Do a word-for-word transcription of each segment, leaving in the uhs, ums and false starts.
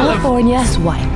Tallafornia swipe.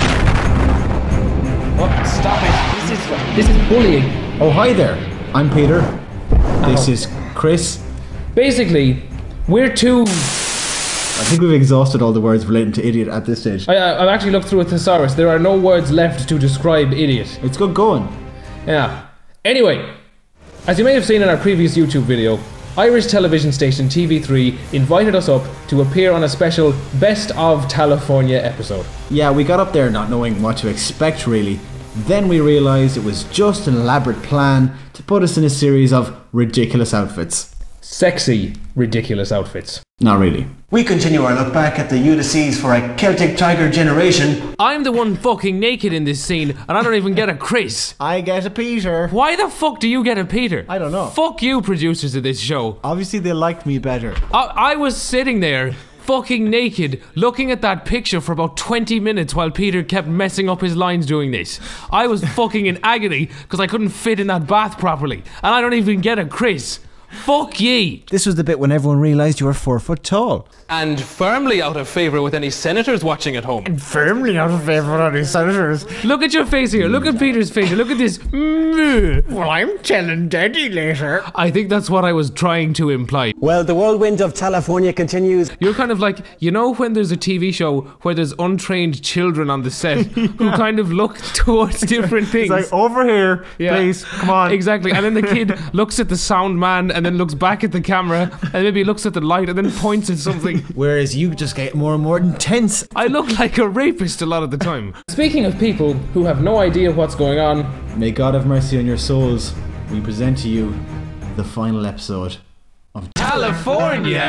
Oh, stop it. This is, this is bullying. Oh, hi there. I'm Peter. This Oh. is Chris. Basically, we're two... I think we've exhausted all the words relating to idiot at this stage. I, I- I've actually looked through a thesaurus. There are no words left to describe idiot. It's good going. Yeah. Anyway, as you may have seen in our previous YouTube video, Irish television station T V three invited us up to appear on a special Best of Tallafornia episode. Yeah, we got up there not knowing what to expect really. Then we realised it was just an elaborate plan to put us in a series of ridiculous outfits. Sexy, ridiculous outfits. Not really. We continue our look back at the Ulysses for a Celtic Tiger generation. I'm the one fucking naked in this scene, and I don't even get a Chris. I get a Peter. Why the fuck do you get a Peter? I don't know. Fuck you, producers of this show. Obviously they liked me better. I, I was sitting there, fucking naked, looking at that picture for about twenty minutes while Peter kept messing up his lines doing this. I was fucking in agony because I couldn't fit in that bath properly, and I don't even get a Chris. Fuck ye! This was the bit when everyone realised you were four foot tall. And firmly out of favour with any senators watching at home. Firmly out of favour with any senators. Look at your face here, look at Peter's face here, look at this. Well, I'm telling Daddy later. I think that's what I was trying to imply. Well, the whirlwind of Tallafornia continues. You're kind of like, you know when there's a T V show where there's untrained children on the set who kind of look towards different things. It's like, over here, Yeah. please, come on. Exactly, and then the kid looks at the sound man and then looks back at the camera and maybe looks at the light and then points at something. Whereas you just get more and more intense. I look like a rapist a lot of the time. Speaking of people who have no idea what's going on, May God have mercy on your souls. We present to you the final episode of Tallafornia!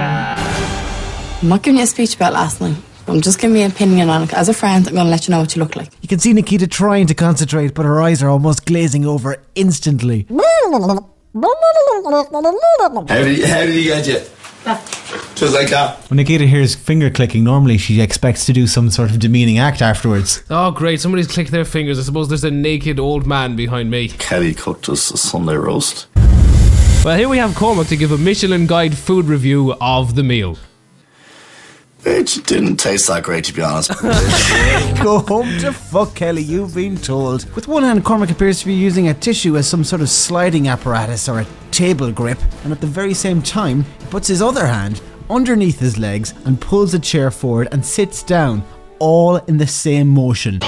I'm not giving you a speech about last night. I'm just giving me an opinion on it. As a friend, I'm going to let you know what you look like. You can see Nikita trying to concentrate, but her eyes are almost glazing over instantly. How did, how did he get you? Just like that. When Nikita hears finger clicking, normally she expects to do some sort of demeaning act afterwards. Oh great, somebody's clicked their fingers. I suppose there's a naked old man behind me. Kelly cooked us a Sunday roast. Well, here we have Cormac to give a Michelin Guide food review of the meal. It didn't taste that great, to be honest. Go home to fuck, Kelly, you've been told. With one hand, Cormac appears to be using a tissue as some sort of sliding apparatus or a table grip, and at the very same time, he puts his other hand underneath his legs and pulls a chair forward and sits down, all in the same motion.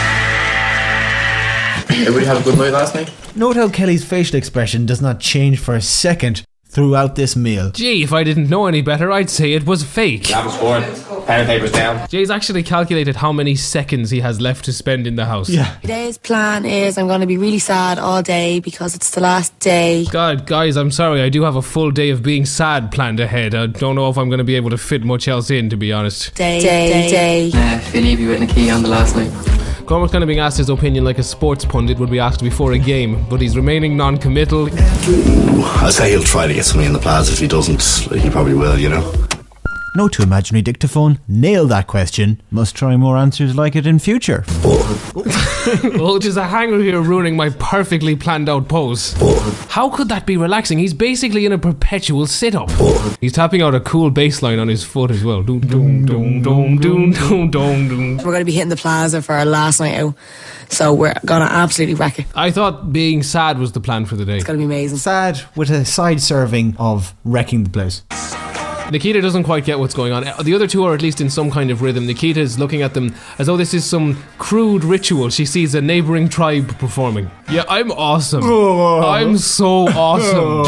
Everybody have a good night last night? Note how Kelly's facial expression does not change for a second throughout this meal. Gee, if I didn't know any better, I'd say it was fake. That was four. Pen and paper's down. Jay's actually calculated how many seconds he has left to spend in the house. Yeah. Today's plan is I'm going to be really sad all day because it's the last day. God, guys, I'm sorry, I do have a full day of being sad planned ahead. I don't know if I'm going to be able to fit much else in, to be honest. Day, day, day. Uh, Philly with Nikki on the last night. Cormac's kind of being asked his opinion like a sports pundit would be asked before a game, but he's remaining non-committal. I say he'll try to get something in the plaza. If he doesn't, he probably will, you know. Note to imaginary dictaphone, nail that question. Must try more answers like it in future. Oh, there's a hanger here ruining my perfectly planned out pose. How could that be relaxing? He's basically in a perpetual sit-up. He's tapping out a cool bass line on his foot as well. Doom, doom, doom, doom, doom, doom, doom, doom. We're going to be hitting the plaza for our last night out, so we're going to absolutely wreck it. I thought being sad was the plan for the day. It's going to be amazing. Sad with a side serving of wrecking the place. Nikita doesn't quite get what's going on. The other two are at least in some kind of rhythm. Nikita is looking at them as though this is some crude ritual. She sees a neighbouring tribe performing. Yeah, I'm awesome. Oh. I'm so awesome.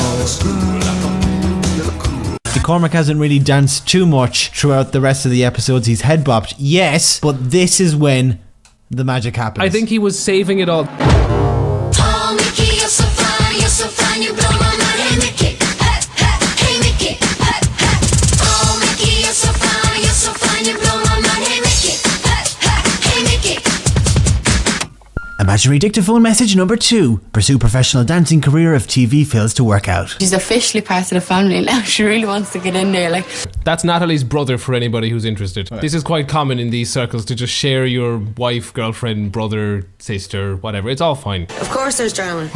The Cormac hasn't really danced too much throughout the rest of the episodes. He's head bopped, yes, but this is when the magic happens. I think he was saving it all. Oh, Mickey, you're so fine, you're so fine, you blow my mind. Hey, Mickey, hey, hey, hey, Mickey, hey, hey. Oh, Mickey, you're so fine, you're so fine, you blow my mind. Hey, Mickey, hey, hey, hey, Mickey. Marjorie, dictaphone message number two. Pursue professional dancing career if T V fails to work out. She's officially part of the family now. She really wants to get in there. Like, That's Natalie's brother for anybody who's interested. This is quite common in these circles to just share your wife, girlfriend, brother, sister, whatever. It's all fine. Of course there's drama.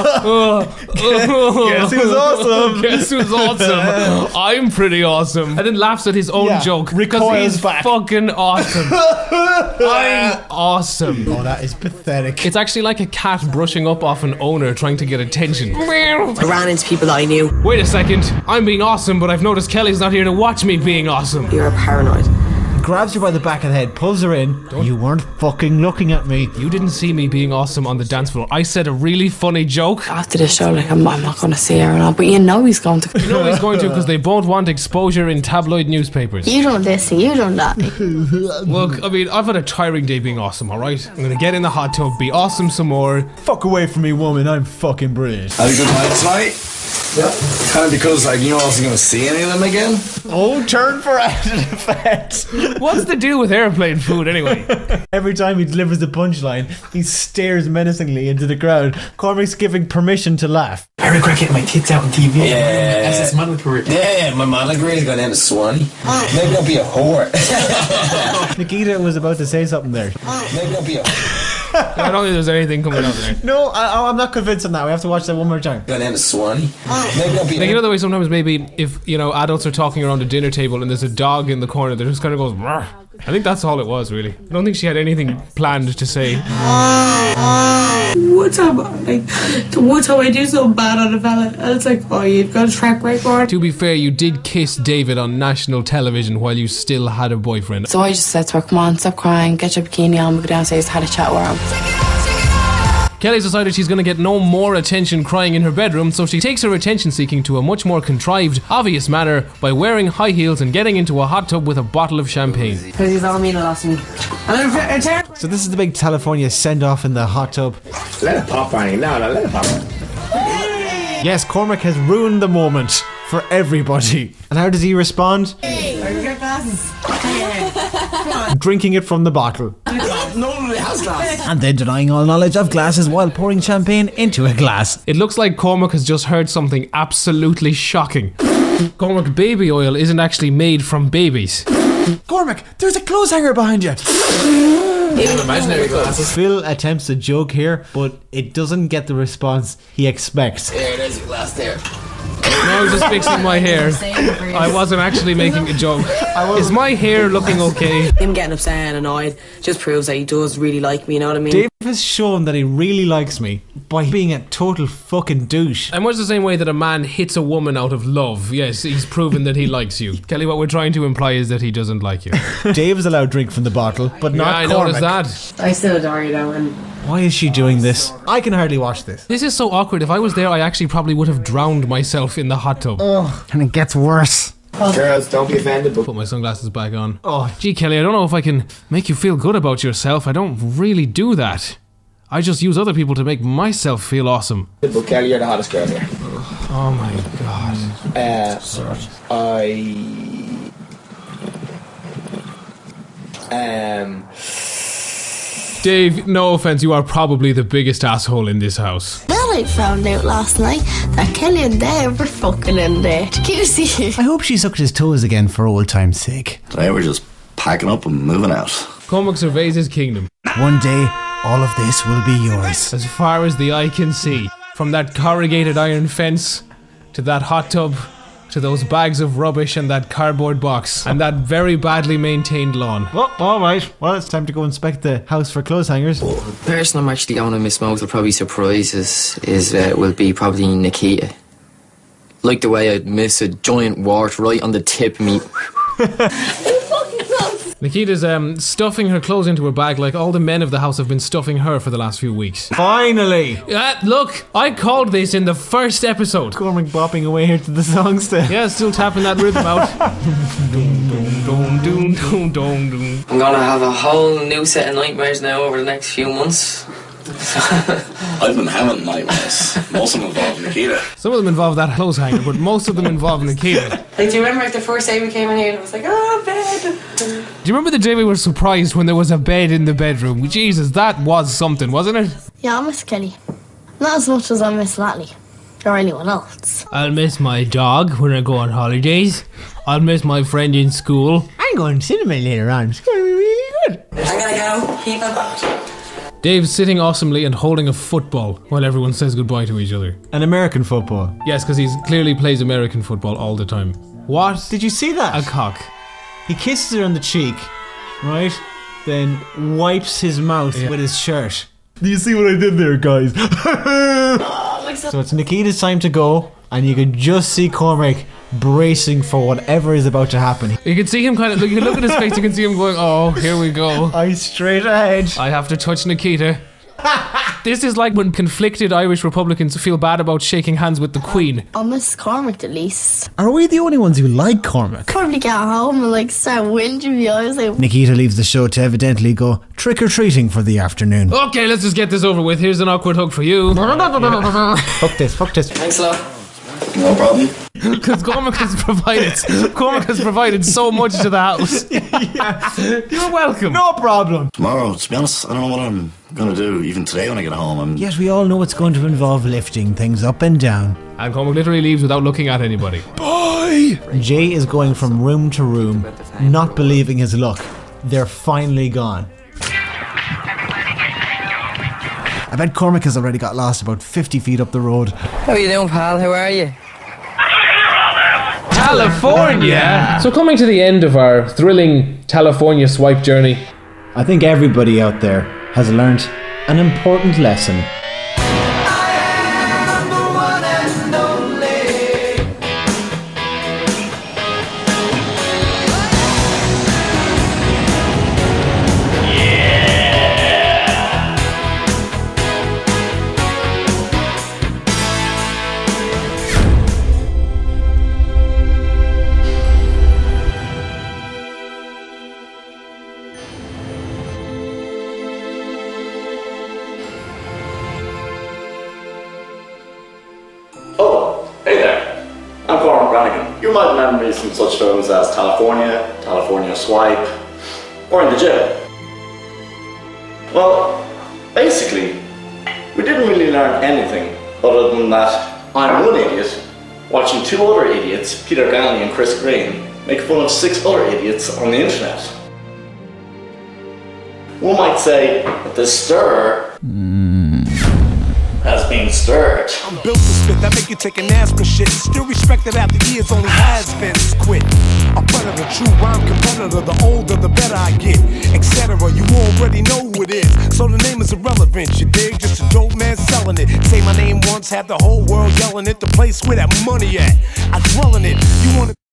Guess who's awesome? Guess who's awesome? I'm pretty awesome. And then laughs at his own Yeah, joke. recoils Because he's back. fucking awesome. I'm awesome. Oh, that is pathetic. It's actually like a cat brushing up off an owner trying to get attention. I ran into people that I knew. Wait a second. I'm being awesome, but I've noticed Kelly's not here to watch me being awesome. You're paranoid. Grabs her by the back of the head, pulls her in. You weren't fucking looking at me. You didn't see me being awesome on the dance floor. I said a really funny joke. after the show, like, I'm, I'm not going to see her and all. But you know he's going to. You know he's going to because they both want exposure in tabloid newspapers. You don't this and you don't that. Look, I mean, I've had a tiring day being awesome, alright? I'm gonna get in the hot tub, be awesome some more. Fuck away from me, woman. I'm fucking brilliant. Had a good night tonight? Yeah. Kind of because, like, you know, I wasn't going to see any of them again. Oh, turn for added effect. What's the deal with airplane food anyway? Every time he delivers the punchline, he stares menacingly into the crowd. Cormac's giving permission to laugh. I regret getting my tits out on T V. Yeah. As this modeling career. Yeah, my modeling career is going down to Swanee. Maybe I'll be a whore. Nikita was about to say something there. Maybe I'll be a I don't think there's anything coming out there. No, I, I'm not convinced on that. We have to watch that one more time. Going down to Swanee. Maybe I'll be a Like, you know the way sometimes maybe if, you know, adults are talking around a dinner table and there's a dog in the corner that just kind of goes, "Rrr." I think that's all it was, really. I don't think she had anything planned to say. One time, like, the one time I do so bad on a fella, and it's like, oh, you've got a track record. To be fair, you did kiss David on national television while you still had a boyfriend. So I just said to her, come on, stop crying, get your bikini on, we'll go downstairs, had a chat with her. Kelly's decided she's going to get no more attention crying in her bedroom, so she takes her attention seeking to a much more contrived, obvious manner by wearing high heels and getting into a hot tub with a bottle of champagne. Because he's all mean a lot to me. So this is the big Tallafornia send-off in the hot tub. Let it pop, Barney. No, no, let it pop. Yes, Cormac has ruined the moment for everybody. And how does he respond? Drinking it from the bottle. Nobody has glasses. And then denying all knowledge of glasses while pouring champagne into a glass. It looks like Cormac has just heard something absolutely shocking. Cormac, baby oil isn't actually made from babies. Cormac, there's a clothes hanger behind you. Imaginary glasses. Phil attempts a joke here, but it doesn't get the response he expects. There, there's a glass there. No, I was just fixing my hair. I wasn't actually making a joke. Is my hair looking okay? Him getting upset and annoyed just proves that he does really like me, you know what I mean? Dave has shown that he really likes me by being a total fucking douche. And much the same way that a man hits a woman out of love, yes, he's proven that he likes you. Kelly, what we're trying to imply is that he doesn't like you. Dave is allowed drink from the bottle, but Yeah, not I Cormac. noticed that. I still adore you though, and Why is she doing this? I can hardly watch this. This is so awkward. If I was there, I actually probably would have drowned myself in the hot tub. And it gets worse. Girls, don't be offended, but Put my sunglasses back on. Oh, Gee, Kelly, I don't know if I can make you feel good about yourself. I don't really do that. I just use other people to make myself feel awesome. but Kelly, you're the hottest girl here. Oh my god. Uh, I um. Dave, no offense, you are probably the biggest asshole in this house. Well, I found out last night that Kelly and Dave were fucking in there. Juicy. I hope she sucked his toes again for old time's sake. Today we're just packing up and moving out. Cormac surveys his kingdom. One day, all of this will be yours. As far as the eye can see. From that corrugated iron fence, to that hot tub, to those bags of rubbish and that cardboard box, and that very badly maintained lawn. well, alright. Well, it's time to go inspect the house for clothes hangers. The person I'm actually going to miss most will probably surprise is, is uh, will be probably Nikita. Like the way I'd miss a giant wart right on the tip of me. Nikita's um, stuffing her clothes into her bag like all the men of the house have been stuffing her for the last few weeks. Finally! Uh, look, I called this in the first episode. Cormac bopping away here to the song still. Yeah, still tapping that rhythm out. Doom, doom, doom, doom, doom. I'm going to have a whole new set of nightmares now over the next few months. I've been having nightmares. Most of them involve Nikita. Some of them involve that clothes hanger, but most of them involve Nikita. Like, do you remember like the first day we came in here and I was like, oh, bed. Do you remember the day we were surprised when there was a bed in the bedroom? Jesus, that was something, wasn't it? Yeah, I miss Kelly. Not as much as I miss Natalie. Or anyone else. I'll miss my dog when I go on holidays. I'll miss my friend in school. I'm going to cinema later on. It's going to be really good. I'm gonna go. Keep it. Dave's sitting awesomely and holding a football while everyone says goodbye to each other. An American football. Yes, because he clearly plays American football all the time. What? Did you see that? A cock. He kisses her on the cheek, right? Then wipes his mouth Yeah. with his shirt. Do you see what I did there, guys? So it's Nikita's time to go, and you can just see Cormac bracing for whatever is about to happen. You can see him kind of, look, you can look at his face, you can see him going, oh, here we go. Eyes straight ahead. I have to touch Nikita. This is like when conflicted Irish Republicans feel bad about shaking hands with the Queen. I miss Cormac at least. Are we the only ones who like Cormac? Probably get home and like start whinging me. I was like, Nikita leaves the show to evidently go trick-or-treating for the afternoon. Okay, let's just get this over with. Here's an awkward hug for you. Fuck this, fuck this. Thanks a lot. No problem. Because Cormac has provided, Cormac has provided so much to the house. Yeah. You're welcome. No problem. Tomorrow, to be honest, I don't know what I'm going to do. Even today when I get home, I'm... Yet we all know it's going to involve lifting things up and down. And Cormac literally leaves without looking at anybody. Bye! Jay is going from room to room, not believing his luck. They're finally gone. I bet Cormac has already got lost about fifty feet up the road. How are you doing, pal? How are you? Tallafornia! So coming to the end of our thrilling Tallafornia swipe journey. I think everybody out there has learnt an important lesson. Oh, hey there. I'm Cormac Brannigan. You might remember me from such films as Tallafornia, Tallafornia Swipe, or In the Jail. Well, basically, we didn't really learn anything other than that I'm one idiot watching two other idiots, Peter Ganley and Chris Green, make fun of six other idiots on the internet. One might say that the stir has been stirred. I'm built to spit, that make you take an aspirin shit. Still respected after years, only has been quit. A predator, true rhyme competitor, the older the better I get, et cetera. You already know who it is, so the name is irrelevant. You dig? Just a dope man selling it. Say my name once, had the whole world yelling it. The place where that money at, I dwell in it. You wanna